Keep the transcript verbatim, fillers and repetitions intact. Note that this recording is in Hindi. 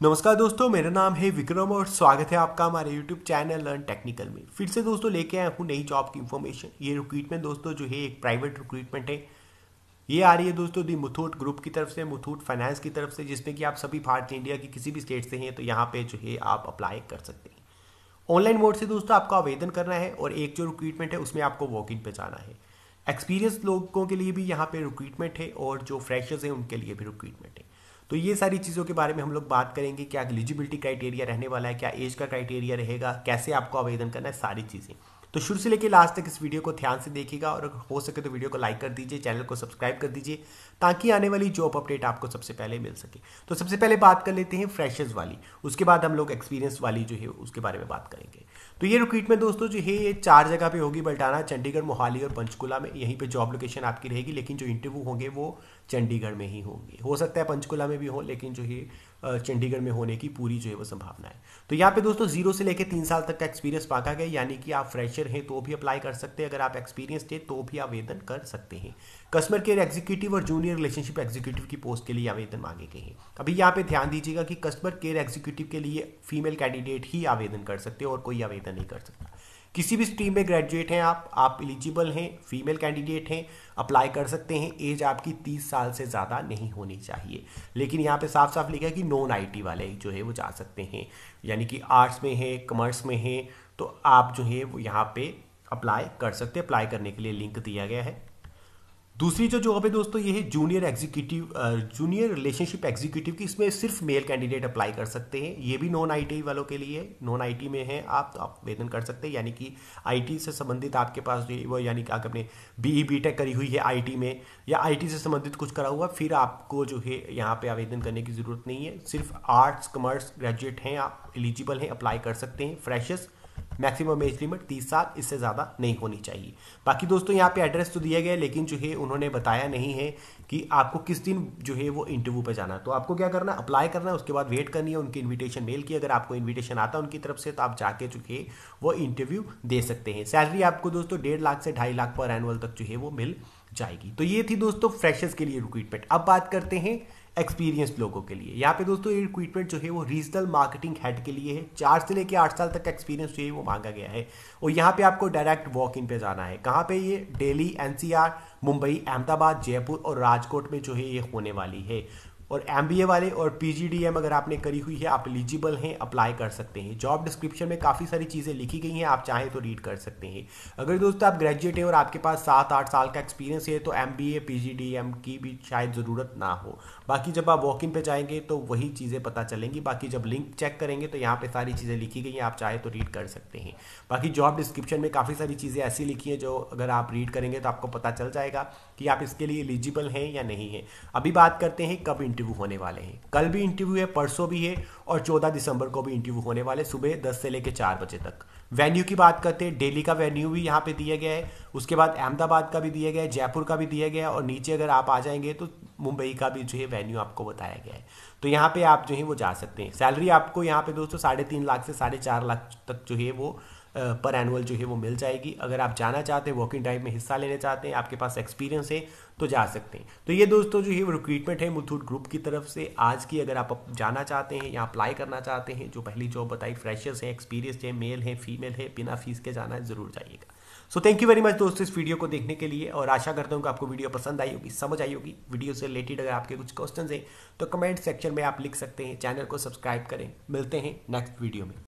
नमस्कार दोस्तों, मेरा नाम है विक्रम और स्वागत है आपका हमारे यूट्यूब चैनल लर्न टेक्निकल में। फिर से दोस्तों लेके आया हूँ नई जॉब की इन्फॉर्मेशन। ये रिक्रूटमेंट दोस्तों जो है एक प्राइवेट रिक्रूटमेंट है। ये आ रही है दोस्तों दी मुथूट ग्रुप की तरफ से, मुथूट फाइनेंस की तरफ से, जिसमें कि आप सभी भारत इंडिया की किसी भी स्टेट से हैं तो यहाँ पे जो है आप अप्लाई कर सकते हैं। ऑनलाइन मोड से दोस्तों आपको आवेदन करना है और एक जो रिक्रूटमेंट है उसमें आपको वॉक इन पे जाना है। एक्सपीरियंस लोगों के लिए भी यहाँ पे रिक्रूटमेंट है और जो फ्रेशर्स हैं उनके लिए भी रिक्रूटमेंट है। तो ये सारी चीज़ों के बारे में हम लोग बात करेंगे। क्या एलिजिबिलिटी क्राइटेरिया रहने वाला है, क्या एज का क्राइटेरिया रहेगा, कैसे आपको आवेदन करना है, सारी चीज़ें। तो शुरू से लेकर लास्ट तक इस वीडियो को ध्यान से देखिएगा और अगर हो सके तो वीडियो को लाइक कर दीजिए, चैनल को सब्सक्राइब कर दीजिए ताकि आने वाली जॉब अपडेट आपको सबसे पहले मिल सके। तो सबसे पहले बात कर लेते हैं फ्रेशर्स वाली, उसके बाद हम लोग एक्सपीरियंस वाली जो है उसके बारे में बात करेंगे। तो ये रिक्रूटमेंट दोस्तों जो है ये चार जगह पे होगी, बल्टाना, चंडीगढ़, मोहाली और पंचकुला में। यहीं पे जॉब लोकेशन आपकी रहेगी, लेकिन जो इंटरव्यू होंगे वो चंडीगढ़ में ही होंगे। हो सकता है पंचकुला में भी हो, लेकिन जो है चंडीगढ़ में होने की पूरी जो है वो संभावना है। तो यहाँ पे दोस्तों जीरो से लेकर तीन साल तक का एक्सपीरियंस मांगा गया, यानी कि आप फ्रेशर हैं तो भी अप्लाई कर सकते हैं, अगर आप एक्सपीरियंस थे तो भी आवेदन कर सकते हैं। कस्टमर केयर एग्जीक्यूटिव और जूनियर रिलेशनशिप एग्जीक्यूटिव की पोस्ट के लिए आवेदन मांगे गए हैं। अभी यहाँ पे ध्यान दीजिएगा कि कस्टमर केयर एग्जीक्यूटिव के लिए फीमेल कैंडिडेट ही आवेदन कर सकते हैं और कोई आवेदन नहीं कर सकता। किसी भी स्ट्रीम में ग्रेजुएट हैं आप आप एलिजिबल हैं, फीमेल कैंडिडेट हैं, अप्लाई कर सकते हैं। एज आपकी तीस साल से ज़्यादा नहीं होनी चाहिए, लेकिन यहाँ पे साफ साफ लिखा है कि नॉन आईटी वाले जो है वो जा सकते हैं, यानी कि आर्ट्स में है, कॉमर्स में है, तो आप जो है वो यहाँ पे अप्लाई कर सकते हैं। अप्लाई करने के लिए लिंक दिया गया है। दूसरी जो जॉब है दोस्तों ये है junior executive, junior relationship executive की। इसमें सिर्फ मेल कैंडिडेट अप्लाई कर सकते हैं। ये भी नॉन आईटी वालों के लिए, नॉन आईटी में है आप तो आप आवेदन कर सकते हैं, यानी कि आईटी से संबंधित आपके पास जो वो, यानी कि आपने बीई बीटेक करी हुई है आईटी में या आईटी से संबंधित कुछ करा हुआ, फिर आपको जो है यहाँ पे आवेदन करने की जरूरत नहीं है। सिर्फ आर्ट्स कॉमर्स ग्रेजुएट हैं आप, एलिजिबल हैं, अप्लाई कर सकते हैं। फ्रेशर्स, मैक्सिमम एज लिमिट तीस साल, इससे ज़्यादा नहीं होनी चाहिए। बाकी दोस्तों यहाँ पे एड्रेस तो दिया गया है, लेकिन जो है उन्होंने बताया नहीं है कि आपको किस दिन जो है वो इंटरव्यू पे जाना है। तो आपको क्या करना है, अप्लाई करना है, उसके बाद वेट करनी है उनकी इन्विटेशन मेल की। अगर आपको इन्विटेशन आता है उनकी तरफ से तो आप जाके जो है वो इंटरव्यू दे सकते हैं। सैलरी आपको दोस्तों डेढ़ लाख से ढाई लाख पर एनुअल तक जो है वो मिल जाएगी। तो ये थी दोस्तों फ्रेशर्स के लिए रिक्रूटमेंट। अब बात करते हैं एक्सपीरियंस लोगों के लिए। यहाँ पे दोस्तों ये रिक्रूटमेंट जो है वो रीजनल मार्केटिंग हेड के लिए है। चार से लेकर आठ साल तक का एक्सपीरियंस जो है वो मांगा गया है और यहाँ पे आपको डायरेक्ट वॉक इन पे जाना है। कहाँ पे? ये दिल्ली, एनसीआर, मुंबई, अहमदाबाद, जयपुर और राजकोट में जो है ये होने वाली है। और एमबीए वाले और पीजीडीएम अगर आपने करी हुई है, आप एलिजिबल हैं, अप्लाई कर सकते हैं। जॉब डिस्क्रिप्शन में काफ़ी सारी चीज़ें लिखी गई हैं, आप चाहें तो रीड कर सकते हैं। अगर दोस्तों आप ग्रेजुएट हैं और आपके पास सात आठ साल का एक्सपीरियंस है तो एमबीए पीजीडीएम की भी शायद ज़रूरत ना हो। बाकी जब आप वॉक इन पे जाएंगे तो वही चीज़ें पता चलेंगी। बाकी जब लिंक चेक करेंगे तो यहाँ पे सारी चीज़ें लिखी गई हैं, आप चाहे तो रीड कर सकते हैं। बाकी जॉब डिस्क्रिप्शन में काफ़ी सारी चीज़ें ऐसी लिखी हैं जो अगर आप रीड करेंगे तो आपको पता चल जाएगा कि आप इसके लिए एलिजिबल हैं या नहीं हैं। अभी बात करते हैं कब इंटरव्यू होने वाले हैं। कल भी इंटरव्यू है, परसों भी है और चौदह दिसंबर को भी इंटरव्यू होने वाले, सुबह दस से लेकर चार बजे तक। वेन्यू की बात करते हैं, दिल्ली का वेन्यू भी यहाँ पे दिया गया है, उसके बाद अहमदाबाद का भी दिया गया है, जयपुर का भी दिया गया है और नीचे अगर आप आ जाएंगे तो मुंबई का भी जो है वेन्यू आपको बताया गया है। तो यहाँ पे आप जो है वो जा सकते हैं। सैलरी आपको यहाँ पे दोस्तों साढ़े तीन लाख से साढ़े चार लाख तक जो है वो पर एनुअल जो है वो मिल जाएगी। अगर आप जाना चाहते हैं, वॉकिंग ड्राइव में हिस्सा लेना चाहते हैं, आपके पास एक्सपीरियंस है तो जा सकते हैं। तो ये दोस्तों जो है वो रिक्रूटमेंट है मुथूट ग्रुप की तरफ से आज की। अगर आप जाना चाहते हैं या अप्लाई करना चाहते हैं, जो पहली जॉब बताई, फ्रेशर्स हैं, एक्सपीरियंस है, मेल है, फीमेल है, बिना फीस के जाना है, जरूर जाइएगा। So thank you very much दोस्तों इस वीडियो को देखने के लिए और आशा करता हूँ कि आपको वीडियो पसंद आई होगी, समझ आई होगी। वीडियो से रिलेटेड अगर आपके कुछ क्वेश्चंस हैं तो कमेंट सेक्शन में आप लिख सकते हैं। चैनल को सब्सक्राइब करें। मिलते हैं नेक्स्ट वीडियो में।